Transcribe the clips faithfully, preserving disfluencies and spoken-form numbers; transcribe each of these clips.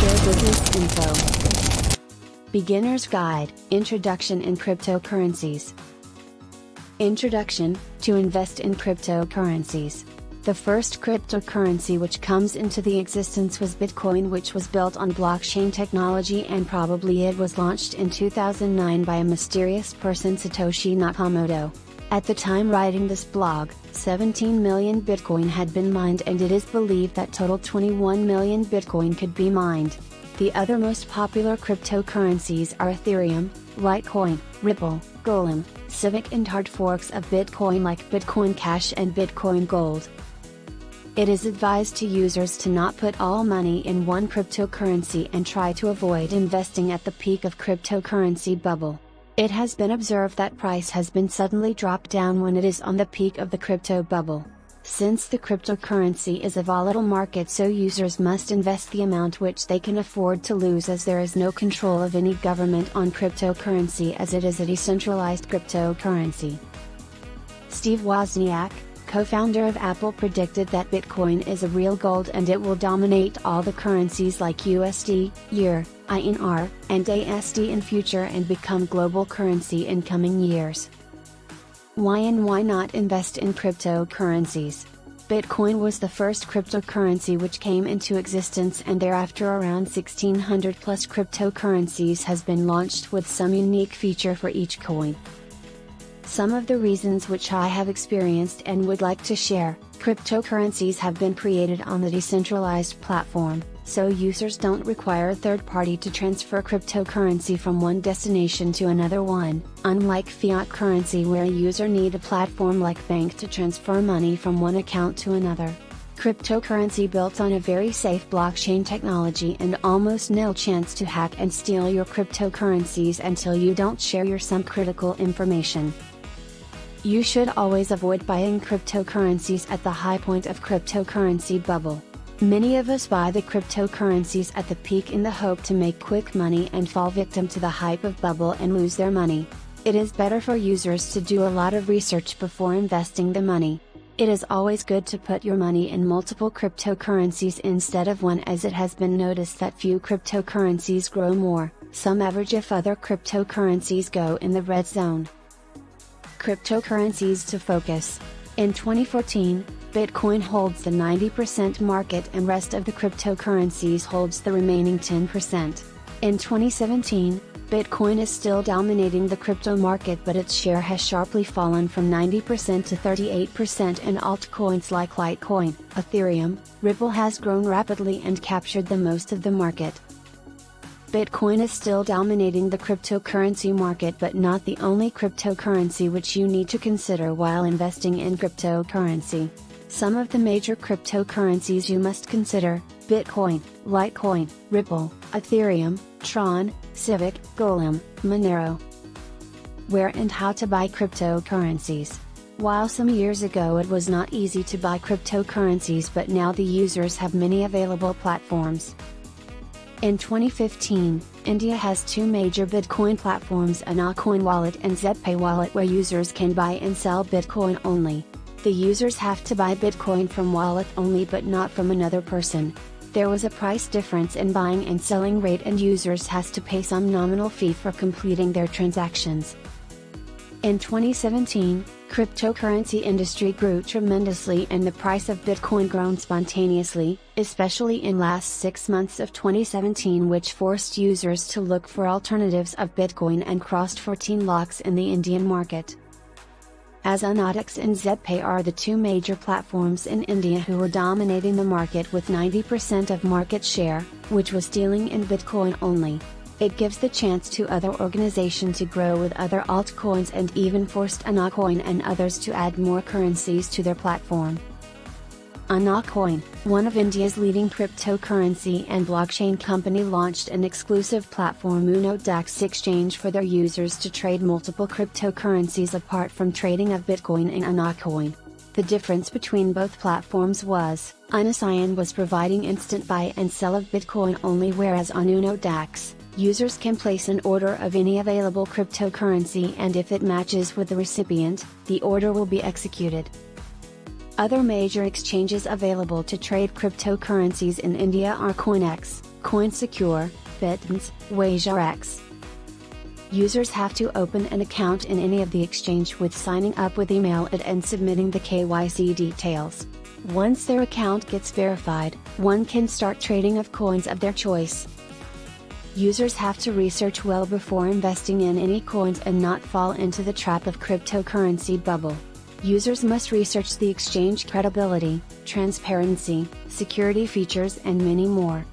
share business info. Beginner's Guide, Introduction in Cryptocurrencies. Introduction, to invest in cryptocurrencies. The first cryptocurrency which comes into the existence was Bitcoin, which was built on blockchain technology, and probably it was launched in two thousand nine by a mysterious person, Satoshi Nakamoto. At the time writing this blog, seventeen million Bitcoin had been mined, and it is believed that total twenty-one million Bitcoin could be mined. The other most popular cryptocurrencies are Ethereum, Litecoin, Ripple, Golem, Civic, and hard forks of Bitcoin like Bitcoin Cash and Bitcoin Gold. It is advised to users to not put all money in one cryptocurrency and try to avoid investing at the peak of cryptocurrency bubble. It has been observed that price has been suddenly dropped down when it is on the peak of the crypto bubble. Since the cryptocurrency is a volatile market, so users must invest the amount which they can afford to lose, as there is no control of any government on cryptocurrency, as it is a decentralized cryptocurrency. Steve Wozniak, co-founder of Apple, predicted that Bitcoin is a real gold and it will dominate all the currencies like U S D, E U R, I N R, and A S D in future and become global currency in coming years. Why and why not invest in cryptocurrencies? Bitcoin was the first cryptocurrency which came into existence, and thereafter around sixteen hundred plus cryptocurrencies has been launched with some unique feature for each coin. Some of the reasons which I have experienced and would like to share: cryptocurrencies have been created on the decentralized platform, so users don't require a third party to transfer cryptocurrency from one destination to another one, unlike fiat currency where a user need a platform like bank to transfer money from one account to another. Cryptocurrency built on a very safe blockchain technology and almost no chance to hack and steal your cryptocurrencies until you don't share your some critical information. You should always avoid buying cryptocurrencies at the high point of cryptocurrency bubble. Many of us buy the cryptocurrencies at the peak in the hope to make quick money and fall victim to the hype of bubble and lose their money. It is better for users to do a lot of research before investing the money. It is always good to put your money in multiple cryptocurrencies instead of one, as it has been noticed that few cryptocurrencies grow more, some average if other cryptocurrencies go in the red zone. Cryptocurrencies to focus. In twenty fourteen, Bitcoin holds the ninety percent market and rest of the cryptocurrencies holds the remaining ten percent. In twenty seventeen, Bitcoin is still dominating the crypto market, but its share has sharply fallen from ninety percent to thirty-eight percent, and altcoins like Litecoin, Ethereum, Ripple has grown rapidly and captured the most of the market. Bitcoin is still dominating the cryptocurrency market, but not the only cryptocurrency which you need to consider while investing in cryptocurrency. Some of the major cryptocurrencies you must consider: Bitcoin, Litecoin, Ripple, Ethereum, Tron, Civic, Golem, Monero. Where and how to buy cryptocurrencies. While some years ago it was not easy to buy cryptocurrencies, but now the users have many available platforms. In twenty fifteen, India has two major Bitcoin platforms, Anacoin Wallet and ZebPay Wallet, where users can buy and sell Bitcoin only. The users have to buy Bitcoin from wallet only, but not from another person. There was a price difference in buying and selling rate, and users has to pay some nominal fee for completing their transactions. In twenty seventeen, cryptocurrency industry grew tremendously and the price of Bitcoin grown spontaneously, especially in last six months of twenty seventeen, which forced users to look for alternatives of Bitcoin and crossed fourteen lakhs in the Indian market. As Anadex and ZebPay are the two major platforms in India who were dominating the market with ninety percent of market share, which was dealing in Bitcoin only. It gives the chance to other organizations to grow with other altcoins and even forced Anacoin and others to add more currencies to their platform. Anacoin, one of India's leading cryptocurrency and blockchain company, launched an exclusive platform Uno DAX exchange for their users to trade multiple cryptocurrencies apart from trading of Bitcoin and Anacoin. The difference between both platforms was, Anacoin was providing instant buy and sell of Bitcoin only, whereas on Uno DAX, users can place an order of any available cryptocurrency, and if it matches with the recipient, the order will be executed. Other major exchanges available to trade cryptocurrencies in India are CoinEx, CoinSecure, Bitns, WagerX. Users have to open an account in any of the exchange with signing up with email it and submitting the K Y C details. Once their account gets verified, one can start trading of coins of their choice. Users have to research well before investing in any coins and not fall into the trap of cryptocurrency bubble. Users must research the exchange credibility, transparency, security features and many more.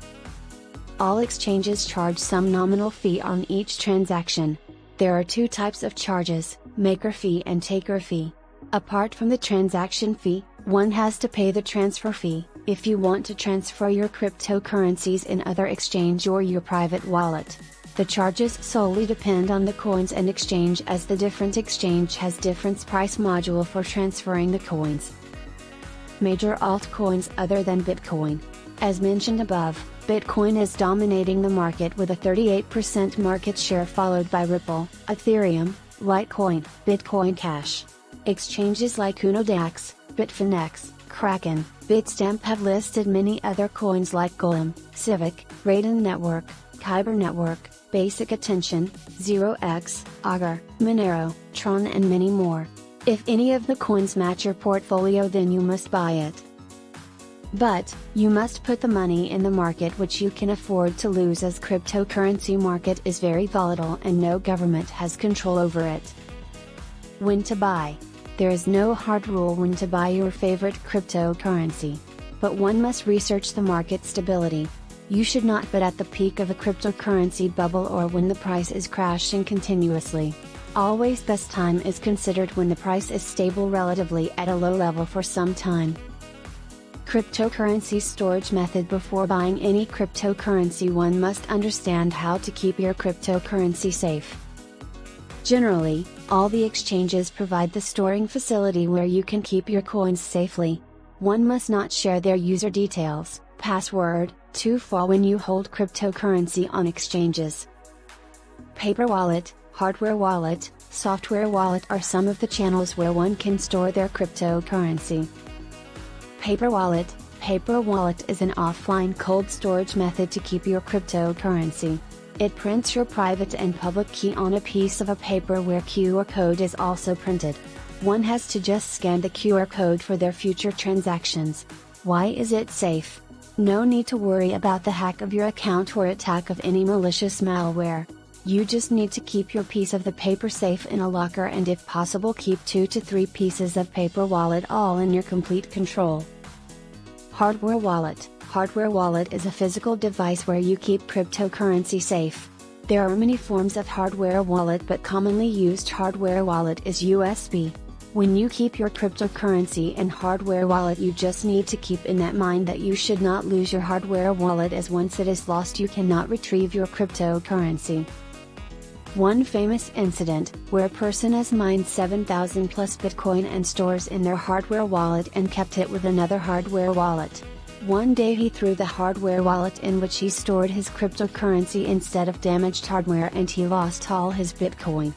All exchanges charge some nominal fee on each transaction. There are two types of charges, maker fee and taker fee. Apart from the transaction fee, one has to pay the transfer fee, if you want to transfer your cryptocurrencies in other exchange or your private wallet. The charges solely depend on the coins and exchange, as the different exchange has different price module for transferring the coins. Major altcoins other than Bitcoin. As mentioned above, Bitcoin is dominating the market with a thirty-eight percent market share, followed by Ripple, Ethereum, Litecoin, Bitcoin Cash. Exchanges like Unodax, Bitfinex, Kraken, Bitstamp have listed many other coins like Golem, Civic, Raiden Network, Kyber Network, Basic Attention, zero x, Augur, Monero, Tron and many more. If any of the coins match your portfolio, then you must buy it. But, you must put the money in the market which you can afford to lose, as cryptocurrency market is very volatile and no government has control over it. When to buy. There is no hard rule when to buy your favorite cryptocurrency. But one must research the market stability. You should not bet at the peak of a cryptocurrency bubble or when the price is crashing continuously. Always best time is considered when the price is stable relatively at a low level for some time. Cryptocurrency storage method. Before buying any cryptocurrency, one must understand how to keep your cryptocurrency safe. Generally, all the exchanges provide the storing facility where you can keep your coins safely. One must not share their user details, password, to fall when you hold cryptocurrency on exchanges. Paper wallet, hardware wallet, software wallet are some of the channels where one can store their cryptocurrency. Paper wallet. Paper wallet is an offline cold storage method to keep your cryptocurrency. It prints your private and public key on a piece of a paper where Q R code is also printed. One has to just scan the Q R code for their future transactions. Why is it safe? No need to worry about the hack of your account or attack of any malicious malware. You just need to keep your piece of the paper safe in a locker, and if possible keep two to three pieces of paper wallet all in your complete control. Hardware wallet. Hardware wallet is a physical device where you keep cryptocurrency safe. There are many forms of hardware wallet, but commonly used hardware wallet is U S B. When you keep your cryptocurrency in hardware wallet, you just need to keep in that mind that you should not lose your hardware wallet, as once it is lost you cannot retrieve your cryptocurrency. One famous incident, where a person has mined seven thousand plus Bitcoin and stores in their hardware wallet and kept it with another hardware wallet. One day he threw the hardware wallet in which he stored his cryptocurrency instead of damaged hardware, and he lost all his Bitcoin.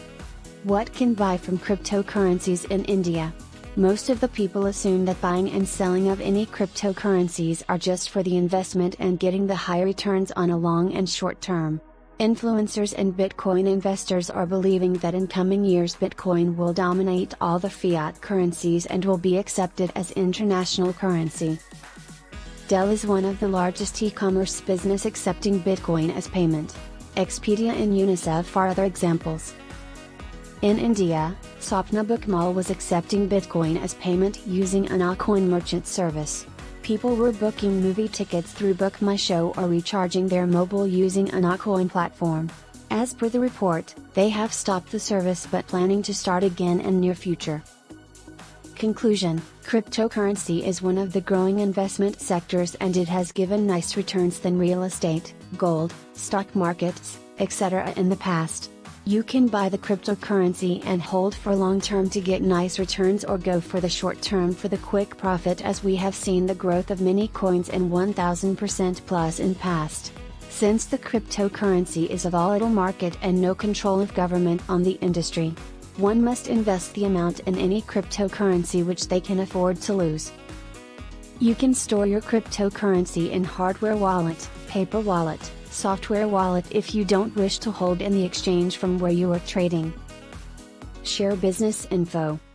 What can buy from cryptocurrencies in India? Most of the people assume that buying and selling of any cryptocurrencies are just for the investment and getting the high returns on a long and short term. Influencers and Bitcoin investors are believing that in coming years Bitcoin will dominate all the fiat currencies and will be accepted as international currency. Dell is one of the largest e-commerce business accepting Bitcoin as payment. Expedia and UNICEF are other examples. In India, Sapna Book Mall was accepting Bitcoin as payment using an Bitcoin merchant service. People were booking movie tickets through Book My Show or recharging their mobile using an Bitcoin platform. As per the report, they have stopped the service but planning to start again in near future. Conclusion: cryptocurrency is one of the growing investment sectors, and it has given nice returns than real estate, gold, stock markets, et cetera in the past. You can buy the cryptocurrency and hold for long term to get nice returns, or go for the short term for the quick profit, as we have seen the growth of many coins in one thousand percent plus in past. Since the cryptocurrency is a volatile market and no control of government on the industry, one must invest the amount in any cryptocurrency which they can afford to lose. You can store your cryptocurrency in hardware wallet, paper wallet, software wallet if you don't wish to hold in the exchange from where you are trading. Share business info.